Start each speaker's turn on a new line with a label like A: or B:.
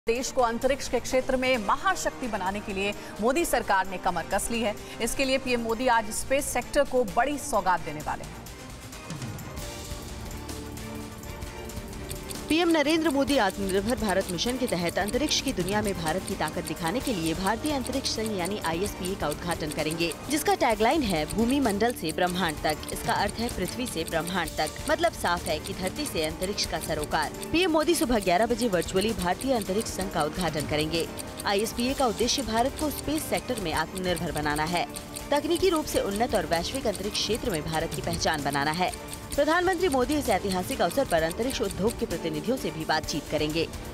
A: देश को अंतरिक्ष के क्षेत्र में महाशक्ति बनाने के लिए मोदी सरकार ने कमर कस ली है। इसके लिए पीएम मोदी आज स्पेस सेक्टर को बड़ी सौगात देने वाले हैं।
B: पीएम नरेंद्र मोदी आत्मनिर्भर भारत मिशन के तहत अंतरिक्ष की दुनिया में भारत की ताकत दिखाने के लिए भारतीय अंतरिक्ष संघ यानी ISPA का उद्घाटन करेंगे, जिसका टैगलाइन है भूमि मंडल से ब्रह्मांड तक। इसका अर्थ है पृथ्वी से ब्रह्मांड तक। मतलब साफ है कि धरती से अंतरिक्ष का सरोकार। पीएम मोदी सुबह 11 बजे वर्चुअली भारतीय अंतरिक्ष संघ का उद्घाटन करेंगे। ISPA का उद्देश्य भारत को स्पेस सेक्टर में आत्मनिर्भर बनाना है, तकनीकी रूप से उन्नत और वैश्विक अंतरिक्ष क्षेत्र में भारत की पहचान बनाना है। प्रधानमंत्री मोदी इस ऐतिहासिक अवसर पर अंतरिक्ष उद्योग के प्रतिनिधियों से भी बातचीत करेंगे।